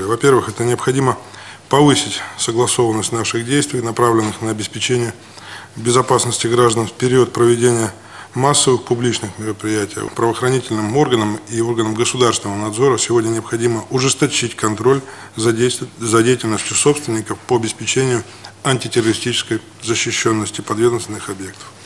Во-первых, это необходимо повысить согласованность наших действий, направленных на обеспечение безопасности граждан в период проведения массовых публичных мероприятий. Правоохранительным органам и органам государственного надзора сегодня необходимо ужесточить контроль за деятельностью собственников по обеспечению антитеррористической защищенности подведомственных объектов.